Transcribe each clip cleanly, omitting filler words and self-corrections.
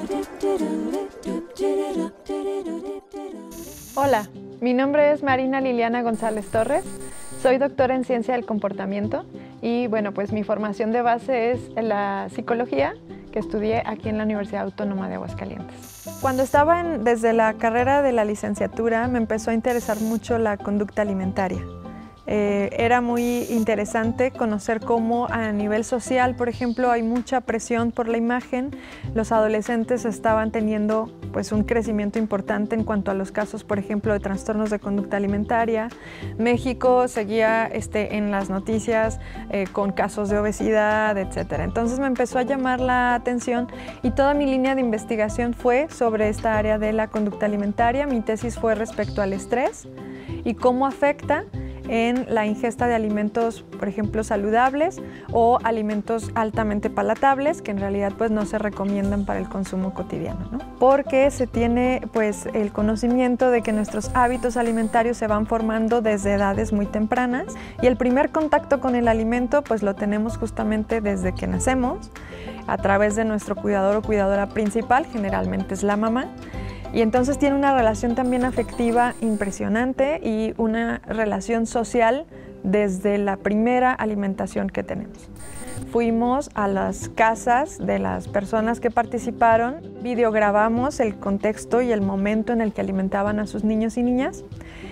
Hola, mi nombre es Marina Liliana González Torres, soy doctora en Ciencia del Comportamiento y bueno, pues mi formación de base es en la psicología que estudié aquí en la Universidad Autónoma de Aguascalientes. Cuando estaba desde la carrera de la licenciatura me empezó a interesar mucho la conducta alimentaria. Era muy interesante conocer cómo a nivel social, por ejemplo, hay mucha presión por la imagen. Los adolescentes estaban teniendo pues, un crecimiento importante en cuanto a los casos, por ejemplo, de trastornos de conducta alimentaria. México seguía en las noticias con casos de obesidad, etc. Entonces me empezó a llamar la atención y toda mi línea de investigación fue sobre esta área de la conducta alimentaria. Mi tesis fue respecto al estrés y cómo afecta en la ingesta de alimentos, por ejemplo, saludables o alimentos altamente palatables que en realidad pues no se recomiendan para el consumo cotidiano, ¿no? Porque se tiene pues el conocimiento de que nuestros hábitos alimentarios se van formando desde edades muy tempranas y el primer contacto con el alimento pues lo tenemos justamente desde que nacemos a través de nuestro cuidador o cuidadora principal, generalmente es la mamá. Y entonces tiene una relación también afectiva impresionante y una relación social desde la primera alimentación que tenemos. Fuimos a las casas de las personas que participaron, videograbamos el contexto y el momento en el que alimentaban a sus niños y niñas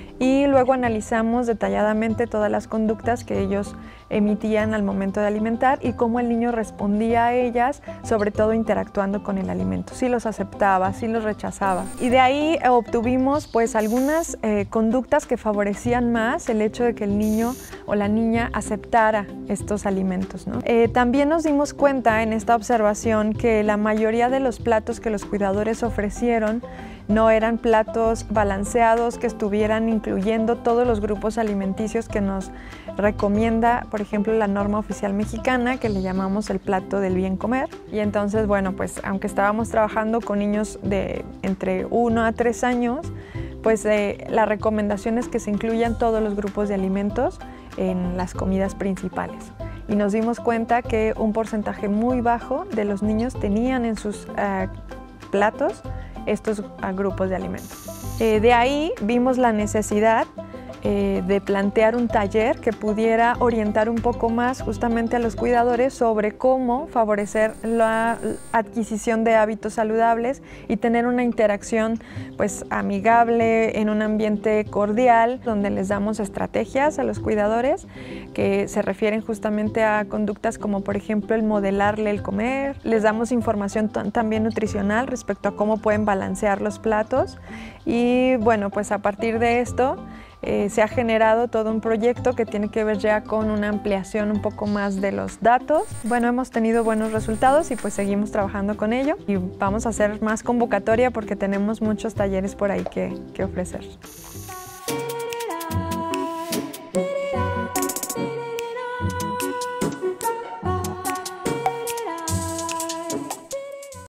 y luego analizamos detalladamente todas las conductas que ellos emitían al momento de alimentar y cómo el niño respondía a ellas, sobre todo interactuando con el alimento, si los aceptaba, si los rechazaba. Y de ahí obtuvimos pues algunas conductas que favorecían más el hecho de que el niño o la niña aceptara estos alimentos, ¿no? También nos dimos cuenta en esta observación que la mayoría de los platos que los cuidadores ofrecieron no eran platos balanceados que estuvieran incluyendo todos los grupos alimenticios que nos recomienda, por ejemplo, la norma oficial mexicana, que le llamamos el plato del bien comer. Y entonces, bueno, pues aunque estábamos trabajando con niños de entre 1 a 3 años, pues la recomendación es que se incluyan todos los grupos de alimentos en las comidas principales. Y nos dimos cuenta que un porcentaje muy bajo de los niños tenían en sus platos estos grupos de alimentos. De ahí vimos la necesidad de plantear un taller que pudiera orientar un poco más justamente a los cuidadores sobre cómo favorecer la adquisición de hábitos saludables y tener una interacción pues amigable en un ambiente cordial donde les damos estrategias a los cuidadores que se refieren justamente a conductas como por ejemplo el modelarle el comer, les damos información también nutricional respecto a cómo pueden balancear los platos y bueno pues a partir de esto se ha generado todo un proyecto que tiene que ver ya con una ampliación un poco más de los datos. Bueno, hemos tenido buenos resultados y pues seguimos trabajando con ello y vamos a hacer más convocatoria porque tenemos muchos talleres por ahí que ofrecer.